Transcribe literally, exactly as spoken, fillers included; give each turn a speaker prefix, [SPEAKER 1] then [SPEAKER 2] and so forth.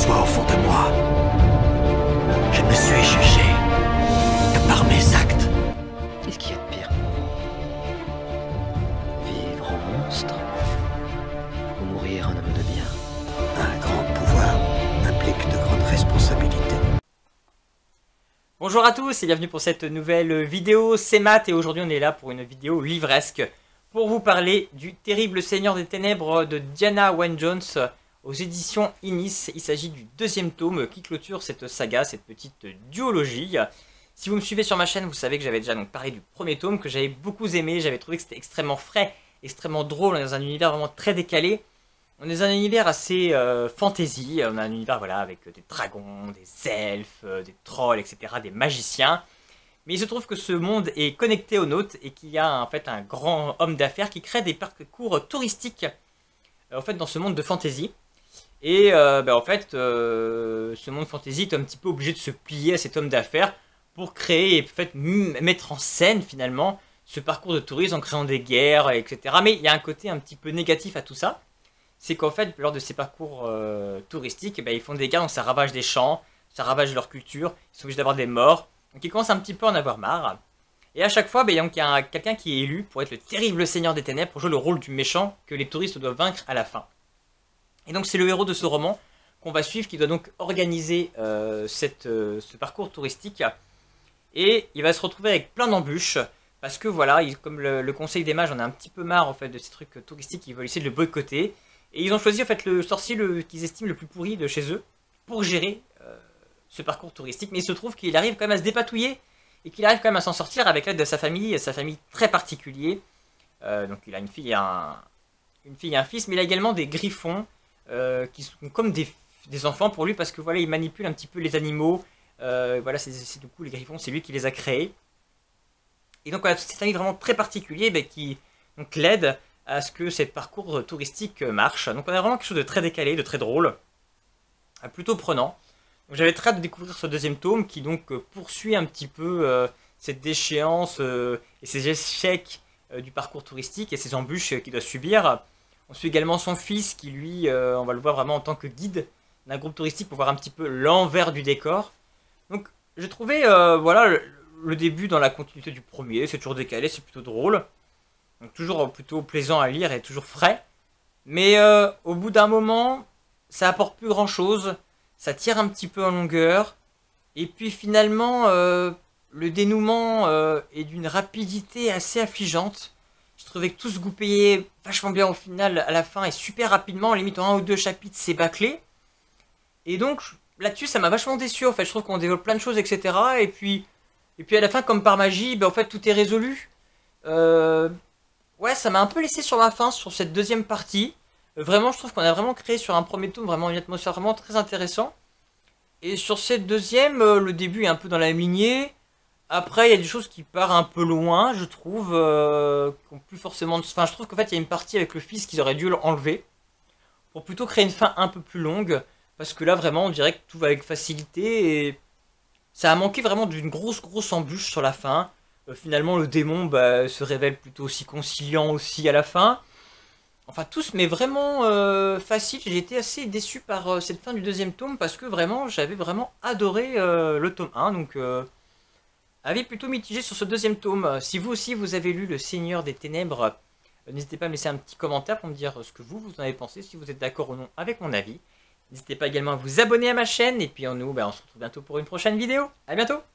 [SPEAKER 1] m'aperçois au fond de moi, je ne suis jugé que par mes actes.
[SPEAKER 2] Qu'est-ce qu'il y a de pire? Vivre en monstre ou mourir un homme de bien?
[SPEAKER 1] Un grand pouvoir implique de grandes responsabilités.
[SPEAKER 3] Bonjour à tous et bienvenue pour cette nouvelle vidéo, c'est Matt et aujourd'hui on est là pour une vidéo livresque pour vous parler du terrible Seigneur des Ténèbres de Diana Wynne Jones aux éditions Inis. Il s'agit du deuxième tome qui clôture cette saga, cette petite duologie. Si vous me suivez sur ma chaîne, vous savez que j'avais déjà donc parlé du premier tome que j'avais beaucoup aimé, j'avais trouvé que c'était extrêmement frais, extrêmement drôle, on est dans un univers vraiment très décalé. On est dans un univers assez euh, fantasy, on a un univers voilà, avec des dragons, des elfes, euh, des trolls, et cetera, des magiciens. Mais il se trouve que ce monde est connecté au nôtre et qu'il y a en fait un grand homme d'affaires qui crée des parcours touristiques euh, en fait, dans ce monde de fantasy. Et euh, ben, en fait, euh, ce monde fantasy est un petit peu obligé de se plier à cet homme d'affaires pour créer et en fait, mettre en scène finalement ce parcours de tourisme en créant des guerres, et cetera. Mais il y a un côté un petit peu négatif à tout ça. C'est qu'en fait, lors de ces parcours euh, touristiques, eh ben, ils font des guerres, donc ça ravage des champs, ça ravage leur culture, ils sont obligés d'avoir des morts, donc ils commencent un petit peu à en avoir marre. Et à chaque fois, ben, donc, il y a quelqu'un qui est élu pour être le terrible Seigneur des Ténèbres, pour jouer le rôle du méchant que les touristes doivent vaincre à la fin. Et donc c'est le héros de ce roman qu'on va suivre, qui doit donc organiser euh, cette, euh, ce parcours touristique. Et il va se retrouver avec plein d'embûches, parce que voilà, il, comme le, le conseil des mages en a un petit peu marre en fait, de ces trucs touristiques, ils veulent essayer de le boycotter. Et ils ont choisi en fait le sorcier qu'ils estiment le plus pourri de chez eux pour gérer euh, ce parcours touristique. Mais il se trouve qu'il arrive quand même à se dépatouiller et qu'il arrive quand même à s'en sortir avec l'aide de sa famille, sa famille très particulière. Euh, donc il a une fille, et un, une fille et un fils, mais il a également des griffons euh, qui sont comme des, des enfants pour lui parce que voilà, il manipule un petit peu les animaux. Euh, voilà, c'est du coup les griffons, c'est lui qui les a créés. Et donc voilà, c'est un livre vraiment très particulier bah, qui l'aide à ce que ce parcours touristique marche. Donc on a vraiment quelque chose de très décalé, de très drôle, plutôt prenant. J'avais très hâte de découvrir ce deuxième tome qui donc poursuit un petit peu euh, cette déchéance euh, et ces échecs euh, du parcours touristique et ces embûches qu'il doit subir. On suit également son fils qui lui, euh, on va le voir vraiment en tant que guide d'un groupe touristique pour voir un petit peu l'envers du décor. Donc j'ai trouvé euh, voilà, le, le début dans la continuité du premier, c'est toujours décalé, c'est plutôt drôle. Donc toujours plutôt plaisant à lire et toujours frais. Mais euh, au bout d'un moment, ça apporte plus grand chose. Ça tire un petit peu en longueur. Et puis finalement, euh, le dénouement euh, est d'une rapidité assez affligeante. Je trouvais que tout se goupillait vachement bien au final, à la fin, et super rapidement. Limite en un ou deux chapitres, c'est bâclé. Et donc là-dessus, ça m'a vachement déçu. En fait, je trouve qu'on développe plein de choses, et cetera. Et puis, et puis à la fin, comme par magie, ben, en fait, tout est résolu. Euh... Ouais, ça m'a un peu laissé sur la fin, sur cette deuxième partie. Euh, vraiment, je trouve qu'on a vraiment créé sur un premier tome vraiment une atmosphère vraiment très intéressant. Et sur cette deuxième, euh, le début est un peu dans la même lignée. Après, il y a des choses qui partent un peu loin, je trouve. Euh, qui ont plus forcément... Enfin, je trouve qu'en fait, il y a une partie avec le fils qu'ils auraient dû l'enlever. Pour plutôt créer une fin un peu plus longue. Parce que là, vraiment, on dirait que tout va avec facilité. Et ça a manqué vraiment d'une grosse, grosse embûche sur la fin. Euh, finalement, le démon bah, se révèle plutôt aussi conciliant aussi à la fin. Enfin, tous, mais vraiment euh, facile. J'ai été assez déçu par euh, cette fin du deuxième tome parce que vraiment, j'avais vraiment adoré euh, le tome un. Donc, euh, avis plutôt mitigé sur ce deuxième tome. Si vous aussi, vous avez lu Le Seigneur des Ténèbres, euh, n'hésitez pas à me laisser un petit commentaire pour me dire ce que vous, vous en avez pensé, si vous êtes d'accord ou non avec mon avis. N'hésitez pas également à vous abonner à ma chaîne. Et puis, en nous, bah, on se retrouve bientôt pour une prochaine vidéo. A bientôt!